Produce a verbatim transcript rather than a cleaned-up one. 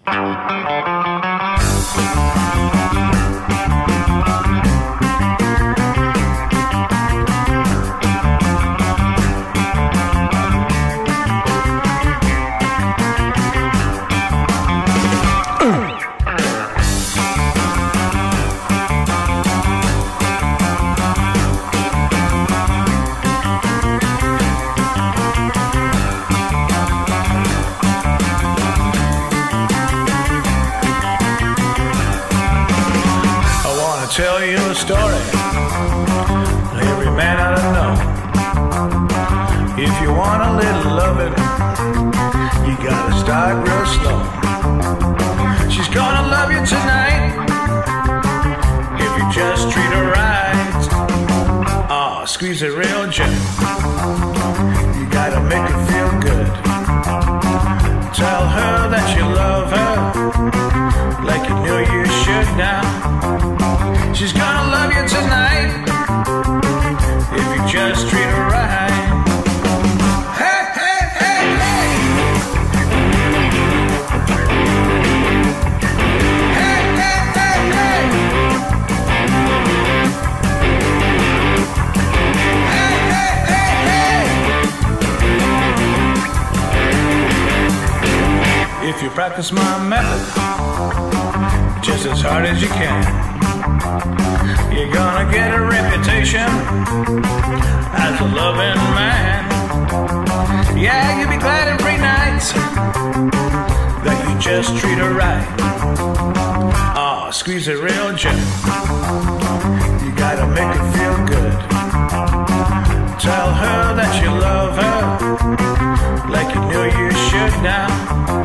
Tell you a story every man ought to know. If you want a little loving, you gotta start real slow. She's gonna love you tonight if you just treat her right. Oh, squeeze it real gentle. You gotta make her feel good. Tell her that you love her like you knew you should now. She's gonna love you tonight if you just treat her right. Hey, hey, hey, hey. Hey, hey, hey, hey. Hey, hey, hey, hey. If you practice my method just as hard as you can, you're gonna get a reputation as a loving man. Yeah, you'll be glad every night that you just treat her right. Oh, squeeze it real gentle. You gotta make her feel good. Tell her that you love her like you knew you should now.